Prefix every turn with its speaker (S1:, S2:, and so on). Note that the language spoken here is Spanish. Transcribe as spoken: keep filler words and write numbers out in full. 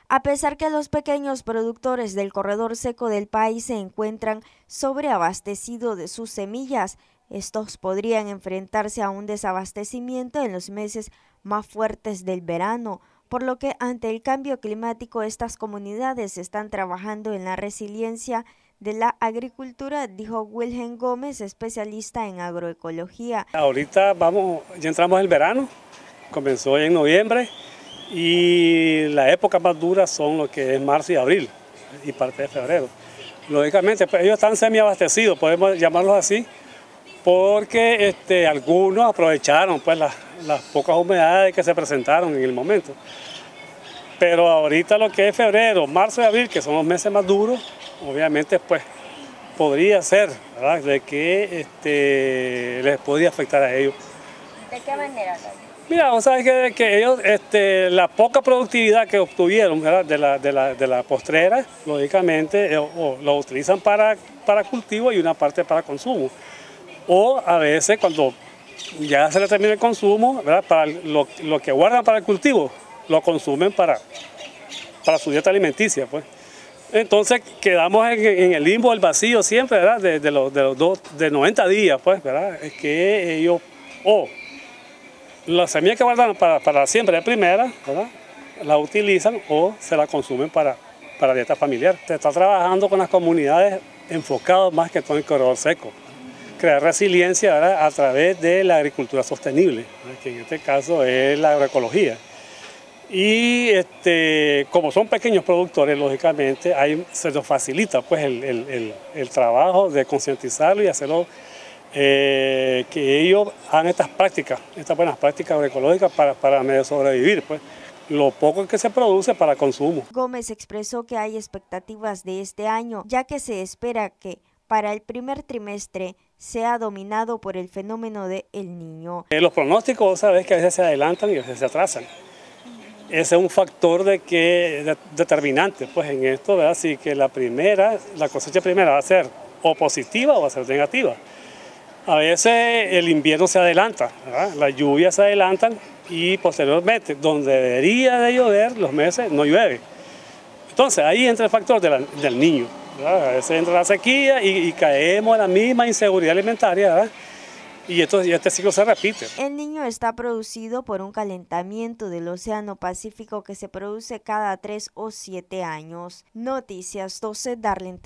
S1: A pesar que los pequeños productores del corredor seco del país se encuentran sobreabastecidos de sus semillas, estos podrían enfrentarse a un desabastecimiento en los meses más fuertes del verano, por lo que ante el cambio climático estas comunidades están trabajando en la resiliencia de la agricultura, dijo Wilhelm Gómez, especialista en agroecología.
S2: Ahorita vamos, ya entramos en el verano, comenzó en noviembre y la época más dura son lo que es marzo y abril y parte de febrero. Lógicamente pues, ellos están semiabastecidos, podemos llamarlos así, porque este, algunos aprovecharon pues, las, las pocas humedades que se presentaron en el momento. Pero ahorita lo que es febrero, marzo y abril, que son los meses más duros, obviamente pues podría ser, ¿verdad?, de que este, les podría afectar a ellos.
S1: ¿De qué manera?
S2: Mira, vos sabés que, que ellos, este, la poca productividad que obtuvieron, ¿verdad?, de la, de la, de la postrera, lógicamente eh, o, lo utilizan para, para cultivo y una parte para consumo. O a veces cuando ya se les termina el consumo, ¿verdad?, para lo, lo que guardan para el cultivo, lo consumen para, para su dieta alimenticia, pues. Entonces quedamos en, en el limbo, el vacío siempre, ¿verdad?, de, de, los, de los dos, de noventa días, pues, ¿verdad?, es que ellos, o la semilla que guardan para, para la siembra de primera, ¿verdad?, la utilizan o se la consumen para, para dieta familiar. Se está trabajando con las comunidades enfocadas más que todo en el corredor seco. Crear resiliencia, ¿verdad?, a través de la agricultura sostenible, ¿verdad?, que en este caso es la agroecología. Y este, como son pequeños productores, lógicamente, ahí se nos facilita pues, el, el, el, el trabajo de concientizarlo y hacerlo, eh, que ellos hagan estas prácticas, estas buenas prácticas agroecológicas para, para medio sobrevivir, pues, lo poco que se produce para consumo.
S1: Gómez expresó que hay expectativas de este año, ya que se espera que para el primer trimestre sea dominado por el fenómeno de El Niño.
S2: Eh, los pronósticos, sabes que a veces se adelantan y a veces se atrasan. Ese es un factor de que, de, determinante pues, en esto, ¿verdad? Así que la primera, la cosecha primera va a ser o positiva o va a ser negativa. A veces el invierno se adelanta, ¿verdad?, las lluvias se adelantan y posteriormente, donde debería de llover, los meses no llueve. Entonces ahí entra el factor de la, del niño, ¿verdad? A veces entra la sequía y, y caemos en la misma inseguridad alimentaria, ¿verdad?, y, esto, y este ciclo se repite.
S1: El Niño está producido por un calentamiento del Océano Pacífico que se produce cada tres o siete años. Noticias doce, Darlene.